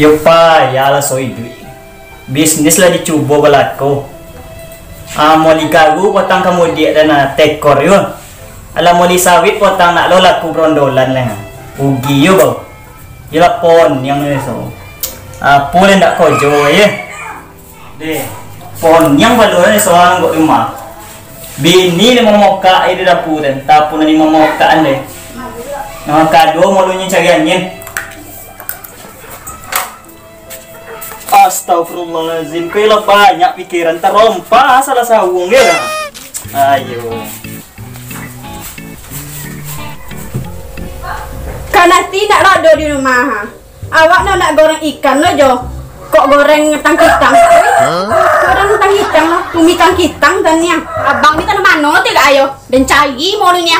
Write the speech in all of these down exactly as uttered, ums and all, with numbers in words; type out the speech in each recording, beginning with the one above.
Yo pa, ya lah soi duit. Bisnis lah dicuba balako. Ah, moli garu potang kamu dia dan ah, tekor yo. Alam moli sawit potang nak lo laku brondolan lah. Ugi yo bau. Yo lah pon yang ni so. Ah, pon ndak kojo ya. Deh. Pon yang baru ni soal ngok rumah. Bini ni memoka air dapur dan tapun ni memoka ande. Nama kado malunya cari angin. Astagfirullahaladzim, kau banyak pikiran terompa salah sawung dia lah. Ayo. Kan nanti nak lado di rumah ha. Awak nak nak goreng ikan lo jo. Kok goreng tang kitang? Goreng tang kitang lo, tumi tang kitang dan yang. Abang ni tanah mana tidak ayo? Dan cari molunya.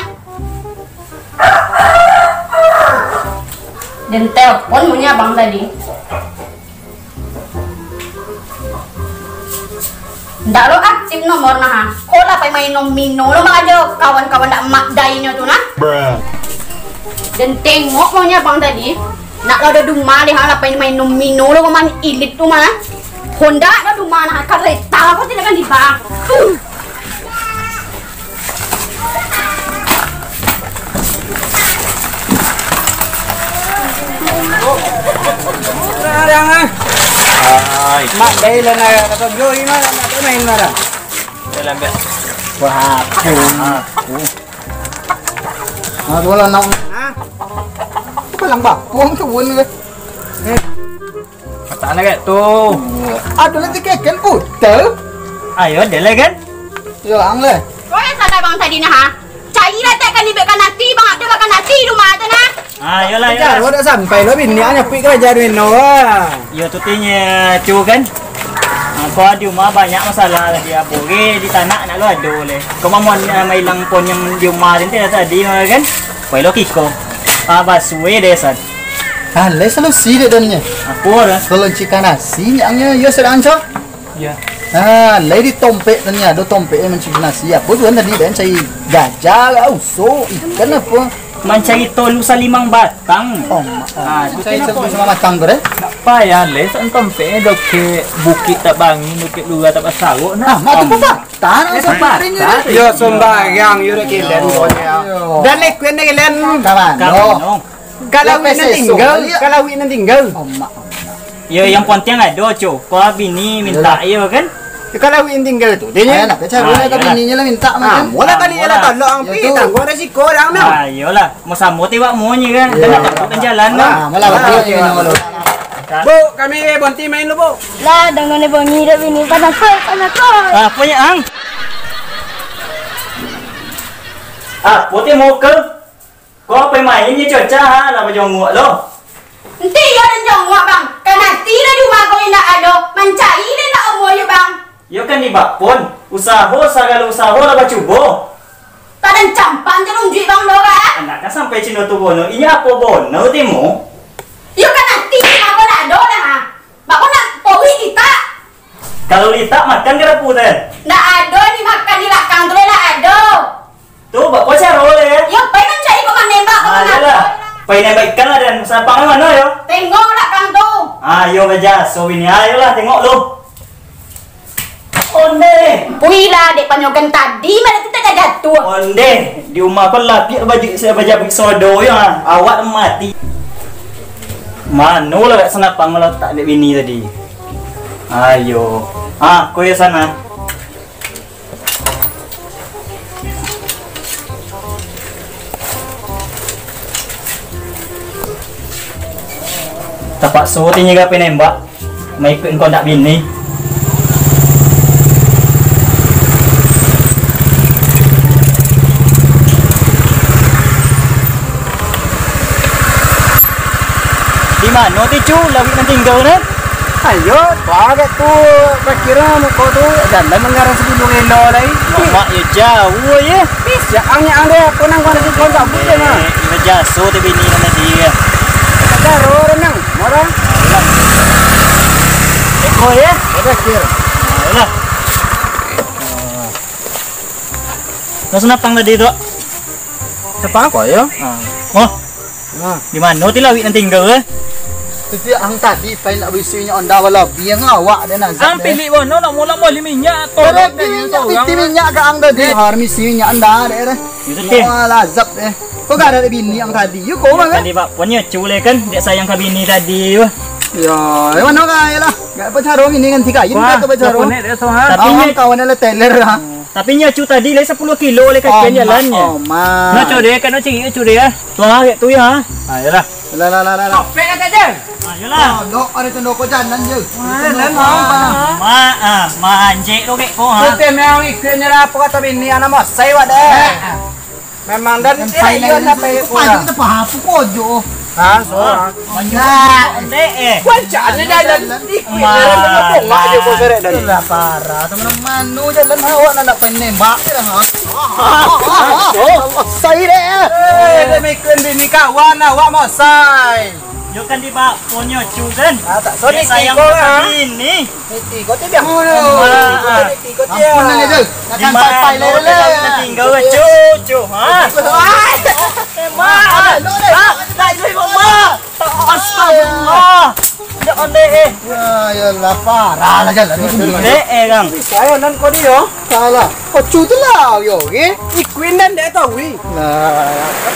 Dan telepon punya abang tadi. Ndak lo aktif nomor nah. Kok lah main nomino lo mah aja kawan-kawan ndak mak dainya tu nah. Dan tengok maunya abang tadi. Nak lo ada rumah deh lah main nomino lo main ilit tu mana. Honda ada rumah nah kereta kok tidak kan di bang. Jangan. Ay, mak dai lah nak kata joy mana nak main mana. Dalam bet. Wah, aku. Ah, tu lah nak. Ha? Apa lang ba? Puang tu bun ke? Eh. Kata nak kat tu. Ada lagi keken putel. Ayo, ada lagi kan? Yo, ang le. Kau yang sadar bang tadi nah ha. Cari lah takkan dibekkan nasi bang ada bakkan nasi rumah tu nah. Ah, yolah, yolah. Jar, dah sampai lo bini anya pi kerja duit no. Yo tutinya cu kan. Kau di rumah banyak masalah dia boleh di tanah nak lo ada le. Kau mau mai lang pon yang di rumah nanti tadi kan. Kau lo kiko. Ah basue desan. Ah, le selalu si de dannya. Apa dah? Kalau cikan nasi nyangnya yo sedang cok. Ya. Ah, lady tompe dannya, do tompe mencik nasi. Apa tu tadi dan cai gajah uso ikan apa? Mencari tolu salimang batang. Oh, ah, cai sebut sama matang tu eh. Apa ya les entom pe dok ke bukit tak bangi bukit luar tak pasaruk Ah, nah. mak tu apa? Tanah separingnya. Yo sembahyang yo dah kilen bonya. Dan lekuen ni kilen Kawan. Kamu. kalau win nan tinggal, kalau win nan tinggal. Oh, mak. Ya yang penting ada cu. Kau bini minta yo kan. Kalau win tinggal tu, dia Dia nak cara tapi bininya lah minta Ah, makan. mula kali lah tolong ang pi, tangguh resiko dah nak. Ah, yolah. Mau sambut tiba mau ni kan. Dan nak takut jalan Ah, lah. malah betul ini malu. Bu, kami bonti main lu bu. Lah dengan ni bunyi dah bini panas koi panas koi. Ah, apa ya ang? Ah, putih mau ke? Kau apa main ni cuaca ha? Lah baju muak lo. Nanti yo dan jongwak bang. Kan nanti dah di rumah kau nak ada. Mencari ni nak umur yo bang. Yo kan di bakpon. Usaha segala usaha lah bacubo. Tak ada campan je nunggu bang lo kan. Anak kan sampai Cina tu bono. Ini apa bono timu? Yo kan nanti rumah kau nak ada dah ha. Bak kau nak powi kita. Kalau litak makan ke rapu teh? Nak ada ni makan di lakang tu lah ada. Tu bak kau cara boleh. Yo pengen cari kau nembak kau Ah, nak. yalah. Pai nembak ikan lah dan sapang mana yo? Tengok lakang tu. Ah, yo baca. So ini ayo lah tengok lu. Onde. Puilah dek panyogan tadi mana kita dah jatuh. Onde. Di rumah kau lapik baju saya baca bik sodo ya. Awak mati. Mano lah kat sana pang kalau tak ada bini tadi. Ayo. Ah, kau ya sana. Tapak so tinya gape nembak. Mai ikut kau nak bini. Di mana tu cu? Lagi nak tinggal ni? Ayo, bagai tu kira kau tu jalan mengarang sepuluh kilo lagi. Mak ya jauh ya. Bis ya angnya anda pun nang kau nak kau sabut je mah. Ini jaso tu bini mana dia. Karo renang, mara. Eko ya. Ada kira. Ayolah. Kau senapang tadi tu? Apa apa ya? Oh, Ah, di mana tu lagi nak tinggal eh? tu dia ang tadi pai nak bisinya onda wala biang awak dia nak. Ang pilih bono nak mula mula minyak to. Kalau dia piti minyak ke ang tadi har misinya anda dia. Itu teh. Wala zap deh. Kau gak ada bini yang tadi. You kau mana? Tadi pak punya cule kan dia sayang ke bini tadi. Ya, mana kaya lah. Gak pacaran ini kan tiga. Ini kata pacaran. Tapi nya kawan ada teller lah. Tapi nya cu tadi le sepuluh kilo le kakian jalannya. Oh, ma. Nak curi kan nak curi curi ya. Tuah kayak tu ya. Ah, yalah. Lah lah lah lah. Pek kata je. Ayolah. Dok ada tu dok jalan je. Lan Ma ah, ma anjek tu kek ko ha. Kita memang ikutnya lah apa kata bini anak mas saya wadah. Memang dan Pai dia lah apa itu. Pai kita paham pojo. Ha, so. Nah, ande eh. Wancanya dah dan ikutnya lah enggak aja kau seret dan. Lah parah teman-teman nu jalan awak nak penembak dia ha. Sai deh. Eh, demi ikut bini kawan awak mas saya. Yo kan di pak punya cu kan. Ah, tak so ni sayang kau ke lah. bini. Niti kau tu biar. Ikut dia. Ampun lah je. Takkan pai-pai le le. Tinggal cu cu ha. Ma. Ah, tak boleh mama. Astagfirullah. Dak ande eh. Ya lah parah lah jalan ni. Dek eh kang. Saya nan kau dia. Salah. Kau cu tu lah yo ke? Ikuin dan dia tahu wi. Nah.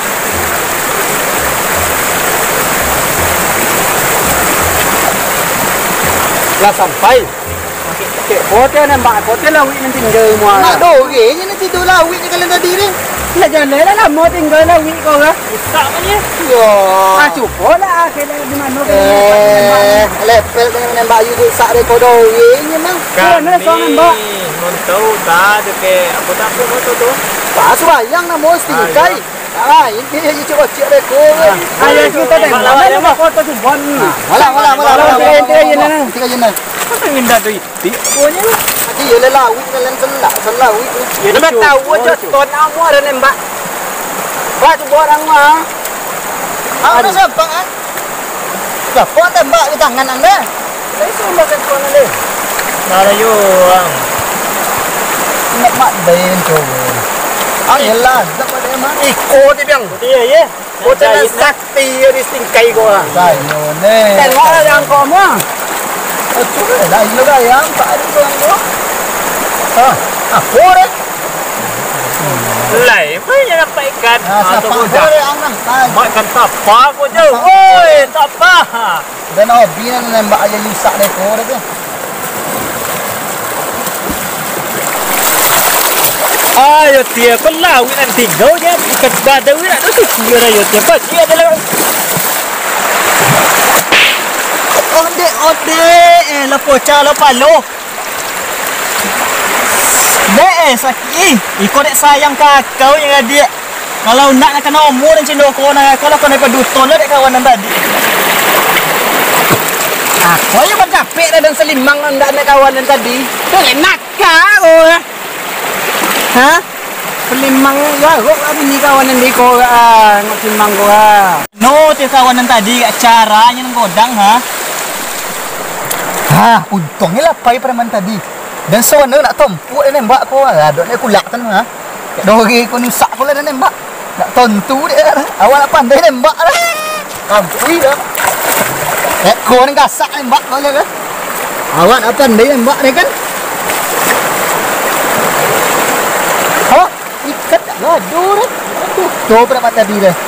Lah sampai. Okey, hotel nembak hotel lah wi nanti tinggal semua. Nak do ke? Ni nanti tu lah wik kalian tadi ni. Lah jalan lah lah mau tinggal lah wi kau lah. Tak punya. Yo. Ah cukup lah akhirnya di mana ke. Eh, level dengan nembak you tu sak rekod do ni memang. Kau nak soal nembak. Montau dah deke apa tak apa motor tu. Pas bayang nak mesti kai. Ah, ini dia cuba cek rekod. Ayo kita tengok lah nembak foto tu bon. Malah malah malah malah. Tiga jenan. Tiga jenan. Apa minda tu? Ti punya. Dia le lah wik kalian selak selak wik. Ya dah tahu je ton amu ada nembak. Ba tu orang mah. Ah, ada siapa kan? Siapa tembak di tangan anda? Saya suruh makan ton ni. Mara yo ang. Nak mak dain tu. Ah, yelah, tak pada emang. Iko dia biang. Dia ye. Kau jangan sakti di tingkai kau lah. Dayo ne. Tengok lah yang kau mah. Oh, cuba dah ilo dah yang tak ada tu yang tu. Ah, apa deh? Lai, punya dapat ikan. Ah, siapa boleh ang nang? Makan tapa aku je. Oi, tapa. Dan hobi nak nembak aja yusak rekod deh. Ayo dia kau lawi nanti kau je ikan badai nak tu dia ayo dia pas dia adalah Ode ode eh la pocha la palo. Dek eh sakit. Iko dek sayang kakau yang adik. Kalau nak nak kena umur dan cendok kau nak kalau kau nak peduton lah dek kawanan tadi. Ah, kau yang bercapek dah dan selimang anda nak kawanan tadi. Tu enak kau. Ha? Selimang ya, kau ni kawanan di kau ah, nak selimang kau ah. No, tiap kawanan tadi kat caranya nang godang ha. Ha, untungnya lah pai preman tadi. Dan sewana nak tempuk dia nembak kau lah. Dok ni kulak tan ha. Kat dori kau ni sak kau lah dia nembak. Nak tentu dia lah. Awak nak pandai nembak lah. Kampui dah. Eh, kau ni gasak nembak kau lah kan. Awak nak pandai nembak ni kan. Ha? Ikat tak gaduh dah. Aduh, coba dapat tadi dah.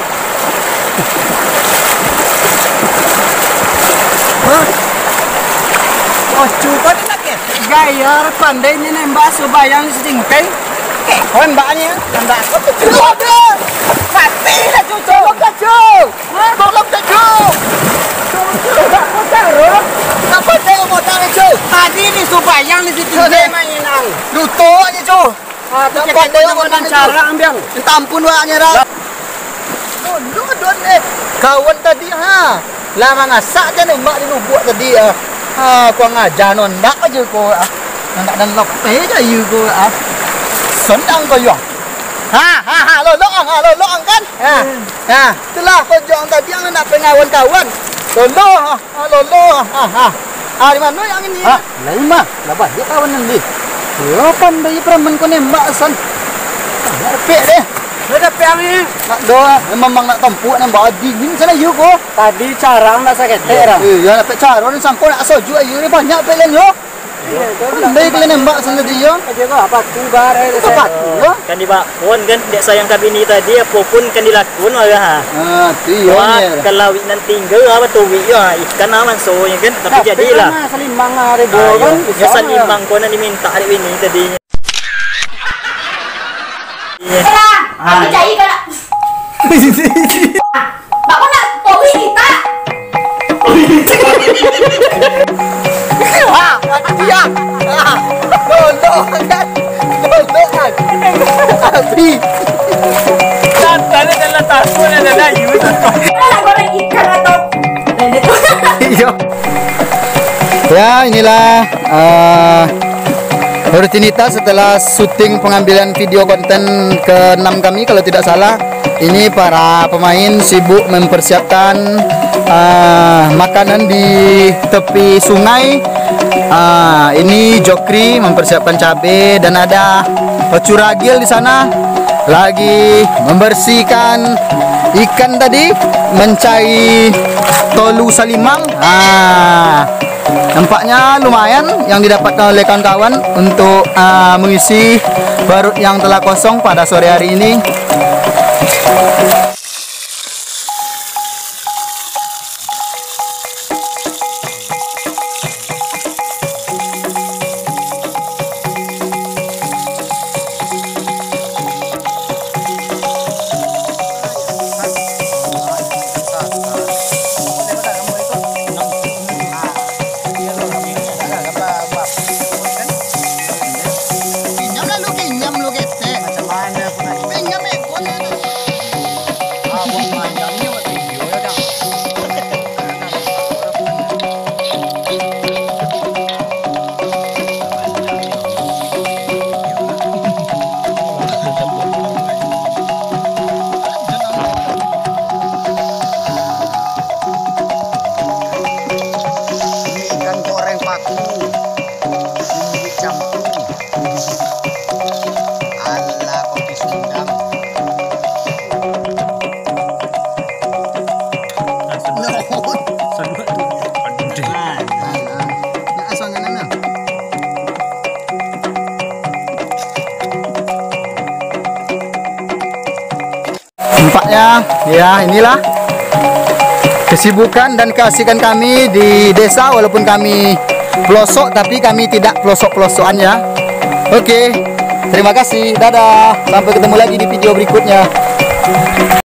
Ha? Oh, cuba ni nak ke? Gaya pandai ni nembak sebayang setingkai. Eh, kau nembaknya. Nembak kau tu cuba dah. Mati dah cucu. Tolong dah cucu. Tolong dah cucu. Tak potong roh. Tak pandai kau potong ni cucu. Tadi ni sebayang ni setingkai main nang. Lutok ni cucu. Ah, tu pandai nak potong cara ambil. Minta ampun waknya dah. Oh, lu don eh. Kawan tadi ha. Lama ngasak je nembak di lubuk tadi ah. Ha, kau ngajar non dak aja kau ah. Nak dan lope je you kau ah. Senang kau yang. Ha ha ha lo lo ha lo lo kan. Ha. Ha, itulah kau jong tadi yang nak pengawan kawan. Lo lo ha, lo lo ha ha. Ah, di mana yang ini? Ha, lain mah. Labah dia kawan nanti. Yo pandai preman kau nembak san. Repek deh. Ada piangnya. Nak doa memang nak tempuk nak bawa dingin sana yuk ko. Tadi carang nak sakit terang. Iya, nak pek cara ni sangko nak soju ayu ni banyak pek len yo. Baik kalian nembak sana dia. Aja kok apa tu bar itu. Apa tu? Kan di bakon kan dek sayang kabini tadi apapun kan dilakun wala ha. Ah, tu yo Wah, ni. kalau wik nan tinggal apa tu wik ya ikan aman so ya kan tapi jadilah. Selimang hari Ah, bo kan. ya salimang ko na diminta adik ini tadinya. Kala, kami cai kala. Bako nak powi kita. Ah, dia. Ah, dodo kan. Dodo kan. Abi. Tantane dalam takut ada layu. Kala goreng ikan atau Iya. Ya, inilah uh, rutinitas setelah syuting pengambilan video konten keenam kami kalau tidak salah. Ini para pemain sibuk mempersiapkan uh, makanan di tepi sungai. Uh, ini Jokri mempersiapkan cabai dan ada Curagil di sana lagi membersihkan ikan tadi, mencari tolu salimang. Ah, nampaknya lumayan yang didapatkan oleh kawan-kawan untuk uh, mengisi perut yang telah kosong pada sore hari ini. Nampaknya ya inilah kesibukan dan keasikan kami di desa, walaupun kami pelosok tapi kami tidak pelosok-pelosokan ya. Oke, terima kasih, dadah, sampai ketemu lagi di video berikutnya.